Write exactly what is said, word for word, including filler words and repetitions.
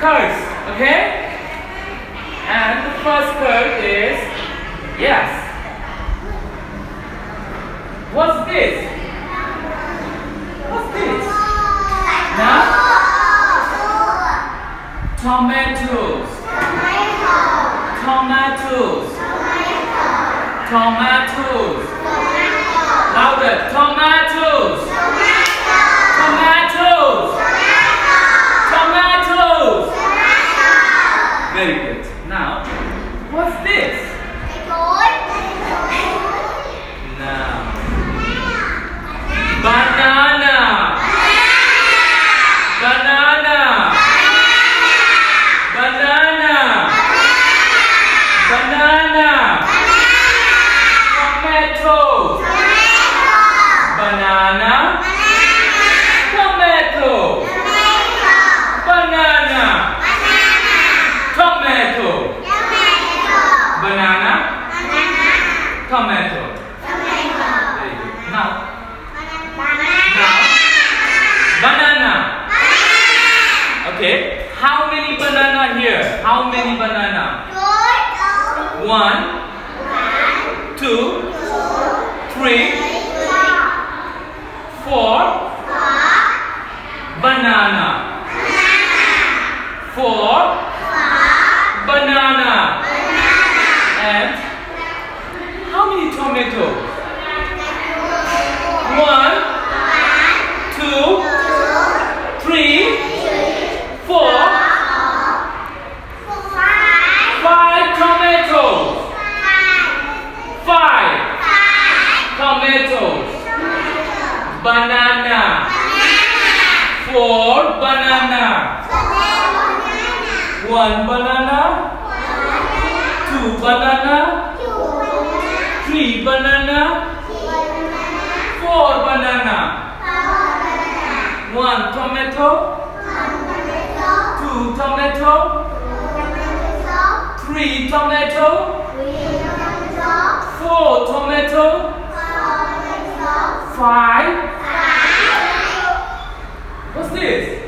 cards, okay? And the first card is yes. What's this? What's this? Now? Tomatoes. Tomatoes. Tomatoes. Louder. Tomatoes. Tomatoes. Tomatoes. Very good. Now, what's this? Now, banana. Banana. Banana. Banana. Tomatoes. Banana. Tomato. Banana. Tomato. Banana. Tomato. Very good. Now. Now. Banana. Okay. How many banana here? How many banana? One. Two. Three. Four. Banana. Four. Banana. And how many tomatoes? One, two, three, four, five tomatoes. Five tomatoes. Banana. Four banana. One banana. Two banana. Three banana. Four banana. One tomato. Two tomato. Three tomato. Four tomato. Five. What's this?